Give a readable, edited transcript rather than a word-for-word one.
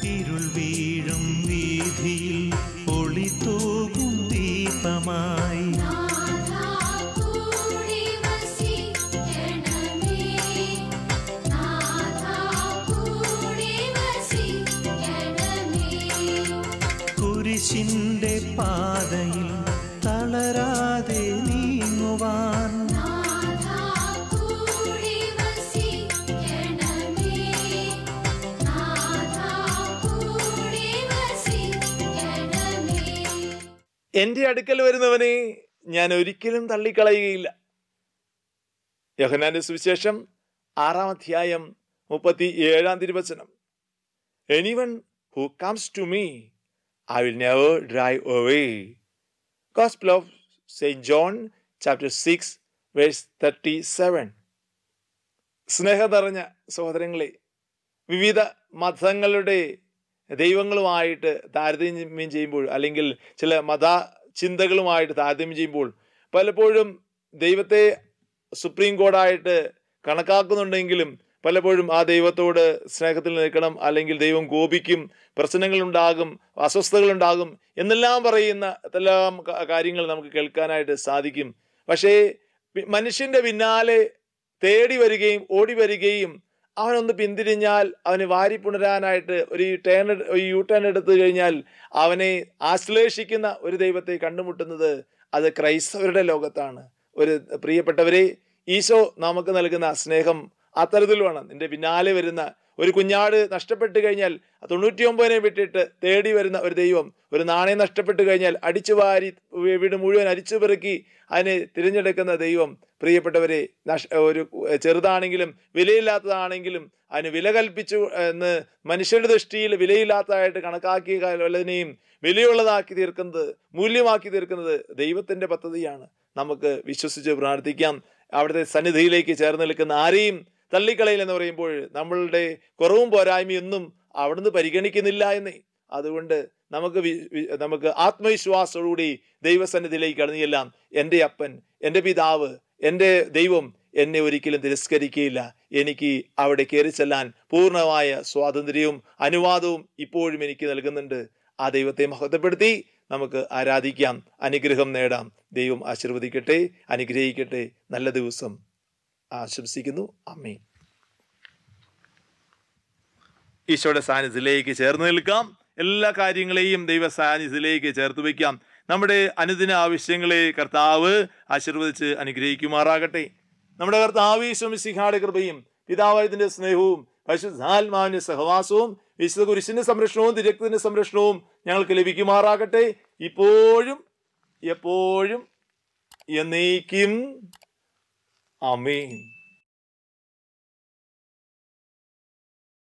ഇരുൾ വീഴും വീതിയിൽ ഒളി തൂകും ദീപമായി കുരിശിന്റെ പാതയിൽ തളരാതെ നീങ്ങുവാൻ എന്റെ അടുക്കൽ വരുന്നവനെ ഞാൻ ഒരിക്കലും തള്ളിക്കളയുകയില്ല. യോഹന്നാന്റെ സുവിശേഷം 6-ാം അധ്യായം 37-ാം തിരുവചനം. Anyone who comes to me, I will never drive away. Gospel of St. John, chapter 6, verse 37. സ്നേഹം നിറഞ്ഞ സഹോദരങ്ങളെ, വിവിധ മതങ്ങളുടെ ദൈവങ്ങളുമായിട്ട് താരതമ്യം ചെയ്യുമ്പോൾ, അല്ലെങ്കിൽ ചില മത ചിന്തകളുമായിട്ട് താരതമ്യം ചെയ്യുമ്പോൾ പലപ്പോഴും ദൈവത്തെ സുപ്രീം കോർട്ടായിട്ട് കണക്കാക്കുന്നുണ്ടെങ്കിലും പലപ്പോഴും ആ ദൈവത്തോട് സ്നേഹത്തിൽ നിൽക്കണം, അല്ലെങ്കിൽ ദൈവം കോപിക്കും, പ്രശ്നങ്ങളുണ്ടാകും, അസ്വസ്ഥതകളുണ്ടാകും എന്നെല്ലാം പറയുന്ന എല്ലാം കാര്യങ്ങൾ നമുക്ക് കേൾക്കാനായിട്ട് സാധിക്കും. പക്ഷേ മനുഷ്യന്റെ പിന്നാലെ തേടി വരികയും ഓടി വരികയും അവനൊന്ന് പിന്തിരിഞ്ഞാൽ അവന് വാരിപ്പുണരാനായിട്ട് ഒരു യു ടേൺ എടുത്തു കഴിഞ്ഞാൽ അവനെ ആശ്ലേഷിക്കുന്ന ഒരു ദൈവത്തെ കണ്ടുമുട്ടുന്നത് അത് ക്രൈസ്തവരുടെ ലോകത്താണ്. ഒരു പ്രിയപ്പെട്ടവരെ, ഈശോ നമുക്ക് നൽകുന്ന സ്നേഹം അത്തരത്തിൽ വേണം. നിന്റെ പിന്നാലെ വരുന്ന ഒരു കുഞ്ഞാട് നഷ്ടപ്പെട്ടു കഴിഞ്ഞാൽ 99 വിട്ടിട്ട് തേടി വരുന്ന ഒരു ദൈവം, ഒരു നാണയം നഷ്ടപ്പെട്ടു കഴിഞ്ഞാൽ അടിച്ചു വാരി വീട് മുഴുവൻ അരിച്ചു പെറുക്കി അതിനെ തിരഞ്ഞെടുക്കുന്ന ദൈവം, പ്രിയപ്പെട്ടവരെ, ഒരു ചെറുതാണെങ്കിലും വിലയില്ലാത്തതാണെങ്കിലും അതിന് വില കൽപ്പിച്ചു എന്ന് മനുഷ്യരുടെ ദൃഷ്ടിയിൽ വിലയില്ലാത്തതായിട്ട് കണക്കാക്കിയ വല്ലതിനെയും വിലയുള്ളതാക്കി തീർക്കുന്നത്, മൂല്യമാക്കി തീർക്കുന്നത് ദൈവത്തിന്റെ പദ്ധതിയാണ്. നമുക്ക് വിശ്വസിച്ച് പ്രാർത്ഥിക്കാം. അവിടുത്തെ സന്നിധിയിലേക്ക് ചേർന്ന് നിൽക്കുന്ന ആരെയും തള്ളിക്കളയില്ലെന്ന് പറയുമ്പോൾ നമ്മളുടെ കുറവും പോരായ്മയൊന്നും അവിടുന്ന് പരിഗണിക്കുന്നില്ല എന്നേ. അതുകൊണ്ട് നമുക്ക് ആത്മവിശ്വാസത്തോടുകൂടി ദൈവസന്നിധിയിലേക്ക് കടന്നു ചെല്ലാം. എൻ്റെ അപ്പൻ, എൻ്റെ പിതാവ്, എൻ്റെ ദൈവം എന്നെ ഒരിക്കലും തിരസ്കരിക്കുകയില്ല. എനിക്ക് അവിടെ കയറി ചെല്ലാൻ പൂർണ്ണമായ സ്വാതന്ത്ര്യവും അനുവാദവും ഇപ്പോഴും എനിക്ക് നൽകുന്നുണ്ട്. ആ ദൈവത്തെ മഹത്വപ്പെടുത്തി നമുക്ക് ആരാധിക്കാം, അനുഗ്രഹം നേടാം. ദൈവം ആശീർവദിക്കട്ടെ, അനുഗ്രഹിക്കട്ടെ. നല്ല ദിവസം ആശംസിക്കുന്നു. ആമേൻ. ഈശോയുടെ സാന്നിധ്യത്തിലേക്ക് ചേർന്ന് നിൽക്കാം. എല്ലാ കാര്യങ്ങളെയും ദൈവ സാന്നിധ്യത്തിലേക്ക് ചേർത്ത് വയ്ക്കാം. നമ്മുടെ അനുദിന ആവശ്യങ്ങളെ കർത്താവ് ആശീർവദിച്ച് അനുഗ്രഹിക്കുമാറാകട്ടെ. നമ്മുടെ കർത്താവ് ഈശോ മിശിഹായുടെ കൃപയും പിതാവായതിന്റെ സ്നേഹവും പരിശുദ്ധാത്മാവിന്റെ സഹവാസവും വിശുദ്ധ കുരിശിന്റെ സംരക്ഷണവും തിരക്തത്തിന്റെ സംരക്ഷണവും ഞങ്ങൾക്ക് ലഭിക്കുമാറാകട്ടെ, ഇപ്പോഴും എപ്പോഴും എന്നേക്കും. ആമേൻ.